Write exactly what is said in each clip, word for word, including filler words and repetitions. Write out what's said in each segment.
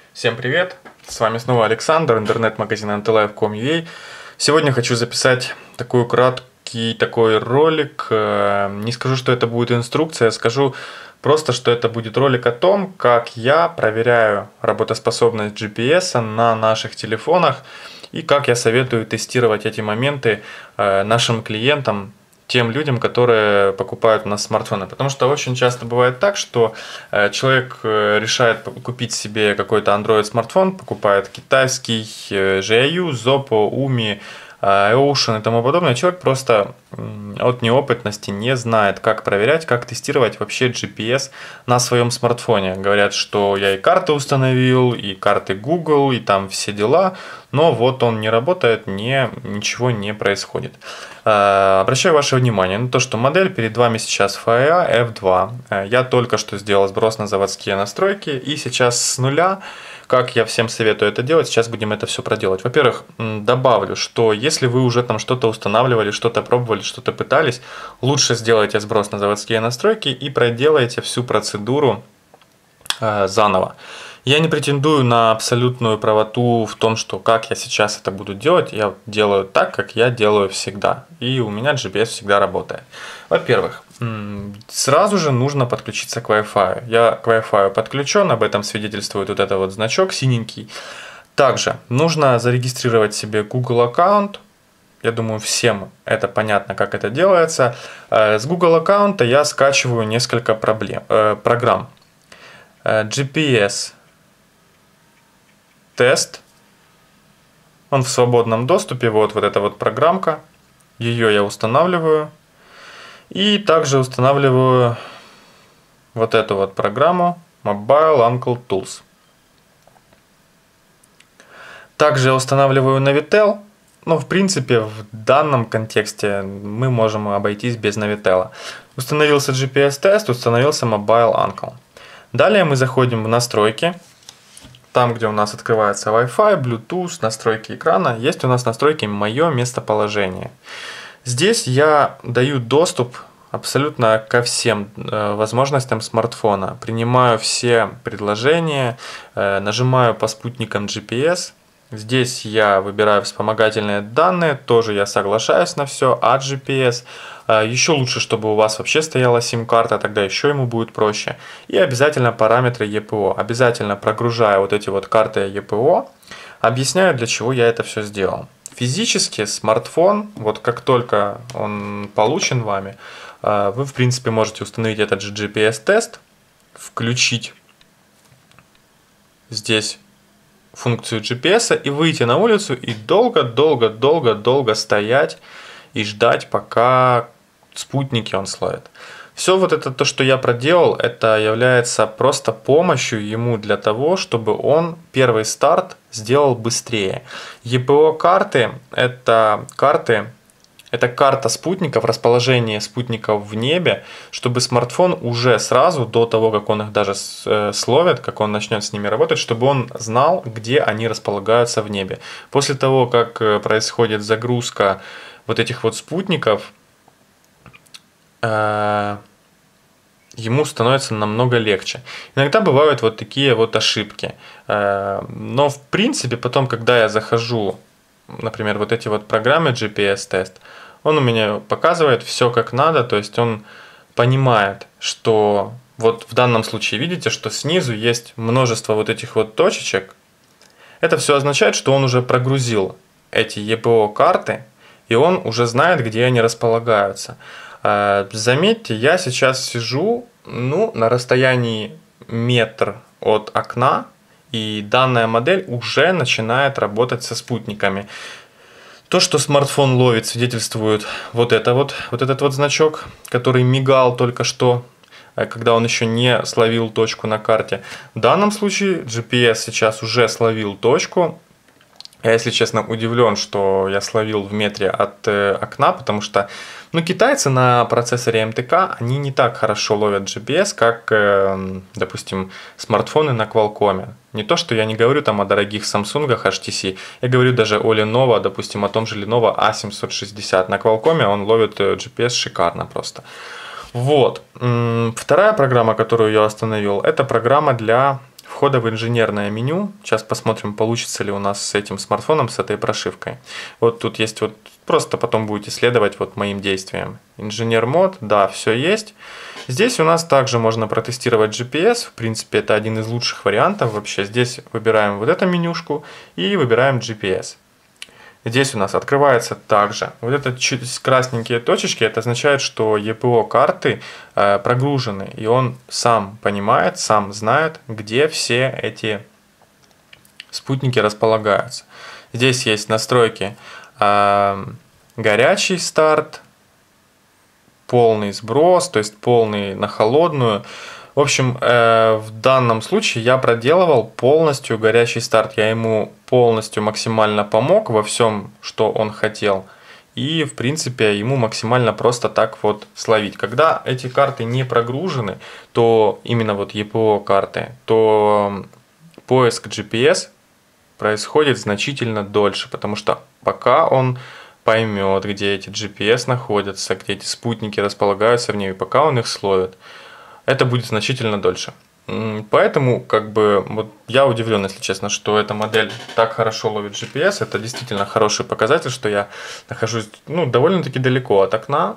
Всем привет! С вами снова Александр, интернет-магазин антилайф точка ком точка ю а. Сегодня хочу записать такой краткий такой ролик. Не скажу, что это будет инструкция, скажу просто, что это будет ролик о том, как я проверяю работоспособность джи пи эс на наших телефонах и как я советую тестировать эти моменты нашим клиентам, тем людям, которые покупают у нас смартфоны. Потому что очень часто бывает так, что человек решает купить себе какой-то Android смартфон, покупает китайский, джи ай ю, Zoppo, Umi, Ocean и тому подобное. Человек просто от неопытности не знает, как проверять, как тестировать вообще джи пи эс на своем смартфоне. Говорят, что я и карты установил, и карты Google, и там все дела, но вот он не работает, не, ничего не происходит. Обращаю ваше внимание на то, что модель перед вами сейчас эф ай эй эф два. Я только что сделал сброс на заводские настройки, и сейчас с нуля, как я всем советую это делать, сейчас будем это все проделать. Во-первых, добавлю, что если вы уже там что-то устанавливали, что-то пробовали, что-то пытались, лучше сделайте сброс на заводские настройки и проделайте всю процедуру э, заново. Я не претендую на абсолютную правоту в том, что как я сейчас это буду делать. Я делаю так, как я делаю всегда. И у меня джи пи эс всегда работает. Во-первых, сразу же нужно подключиться к Wi-Fi. Я к Wi-Fi подключен, об этом свидетельствует вот этот вот значок синенький. Также нужно зарегистрировать себе Google аккаунт. Я думаю, всем это понятно, как это делается. С Google аккаунта я скачиваю несколько проблем, э, программ. джи пи эс тест. Он в свободном доступе. Вот, вот эта вот программка. Ее я устанавливаю. И также устанавливаю вот эту вот программу Mobile Uncle Tools. Также я устанавливаю Navitel. Но в принципе в данном контексте мы можем обойтись без Navitel. Установился джи пи эс тест, установился Mobile Uncle. Далее мы заходим в настройки. Там, где у нас открывается Wi-Fi, Bluetooth, настройки экрана, есть у нас настройки «Мое местоположение». Здесь я даю доступ абсолютно ко всем э, возможностям смартфона. Принимаю все предложения, э, нажимаю по спутникам джи пи эс. Здесь я выбираю вспомогательные данные, тоже я соглашаюсь на все, а джи пи эс. Еще лучше, чтобы у вас вообще стояла сим-карта, тогда еще ему будет проще. И обязательно параметры и пи о. Обязательно прогружаю вот эти вот карты и пи о. Объясняю, для чего я это все сделал. Физически смартфон, вот как только он получен вами, вы в принципе можете установить этот же джи пи эс тест, включить здесь функцию джи пи эс и выйти на улицу и долго-долго-долго-долго стоять и ждать, пока спутники он словит. Все вот это то, что я проделал, это является просто помощью ему для того, чтобы он первый старт сделал быстрее. и пи о карты это карты, это карта спутников, расположение спутников в небе, чтобы смартфон уже сразу, до того, как он их даже словит, как он начнет с ними работать, чтобы он знал, где они располагаются в небе. После того, как происходит загрузка вот этих вот спутников, э, ему становится намного легче. Иногда бывают вот такие вот ошибки. Э, но в принципе потом, когда я захожу, например, вот эти вот программы джи пи эс тест, он у меня показывает все как надо, то есть он понимает, что вот в данном случае видите, что снизу есть множество вот этих вот точечек. Это все означает, что он уже прогрузил эти и пи о карты, и он уже знает, где они располагаются. Заметьте, я сейчас сижу ну, на расстоянии метр от окна, и данная модель уже начинает работать со спутниками. То, что смартфон ловит, свидетельствует вот, это вот, вот этот вот значок, который мигал только что, когда он еще не словил точку на карте. В данном случае джи пи эс сейчас уже словил точку. Я, если честно, удивлен, что я словил в метре от э, окна, потому что ну, китайцы на процессоре эм тэ ка, они не так хорошо ловят джи пи эс, как, э, допустим, смартфоны на Qualcomm. Не то, что я не говорю там о дорогих Samsung эйч ти си, я говорю даже о Lenovo, допустим, о том же Lenovo а семьсот шестьдесят. На Qualcomm он ловит джи пи эс шикарно просто. Вот. Вторая программа, которую я установил, это программа для входа в инженерное меню. Сейчас посмотрим, получится ли у нас с этим смартфоном, с этой прошивкой. Вот тут есть вот, просто потом будете следовать вот моим действиям. Инженер мод, да, все есть. Здесь у нас также можно протестировать джи пи эс. В принципе, это один из лучших вариантов вообще. Здесь выбираем вот эту менюшку и выбираем джи пи эс. Здесь у нас открывается также вот это красненькие точечки, это означает, что и пи о карты э, прогружены, и он сам понимает, сам знает, где все эти спутники располагаются. Здесь есть настройки э, горячий старт, полный сброс, то есть полный на холодную. В общем, э, в данном случае я проделывал полностью горячий старт. Я ему полностью максимально помог во всем, что он хотел. И, в принципе, ему максимально просто так вот словить. Когда эти карты не прогружены, то именно вот и пи о карты, то поиск джи пи эс происходит значительно дольше. Потому что пока он поймет, где эти джи пи эс находятся, где эти спутники располагаются в ней, и пока он их словит, это будет значительно дольше. Поэтому, как бы, вот я удивлен, если честно, что эта модель так хорошо ловит джи пи эс. Это действительно хороший показатель, что я нахожусь, ну, довольно-таки далеко от окна.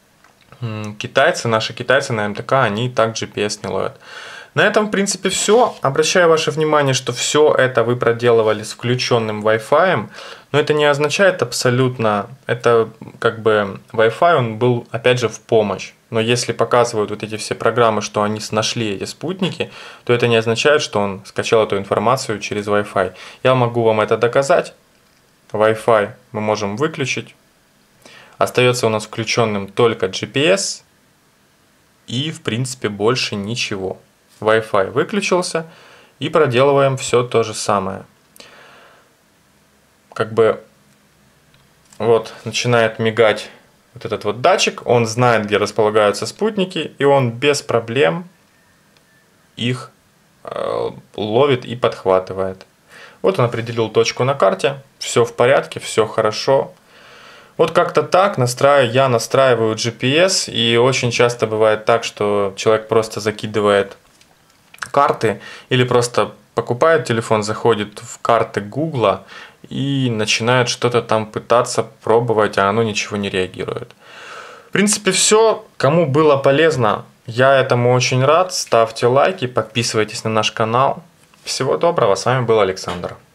Китайцы, наши китайцы на эм тэ ка, они так джи пи эс не ловят. На этом, в принципе, все. Обращаю ваше внимание, что все это вы проделывали с включенным Wi-Fi. Но это не означает абсолютно, это как бы Wi-Fi, он был, опять же, в помощь. Но если показывают вот эти все программы, что они нашли эти спутники, то это не означает, что он скачал эту информацию через Wi-Fi. Я могу вам это доказать. Wi-Fi мы можем выключить. Остается у нас включенным только джи пи эс и, в принципе, больше ничего. Wi-Fi выключился и проделываем все то же самое. Как бы вот начинает мигать вот этот вот датчик, он знает, где располагаются спутники, и он без проблем их э, ловит и подхватывает. Вот он определил точку на карте, все в порядке, все хорошо. Вот как-то так настраиваю, я настраиваю джи пи эс, и очень часто бывает так, что человек просто закидывает карты или просто покупает телефон, заходит в карты Гугла и начинает что-то там пытаться пробовать, а оно ничего не реагирует. В принципе, все. Кому было полезно, я этому очень рад. Ставьте лайки, подписывайтесь на наш канал. Всего доброго, с вами был Александр.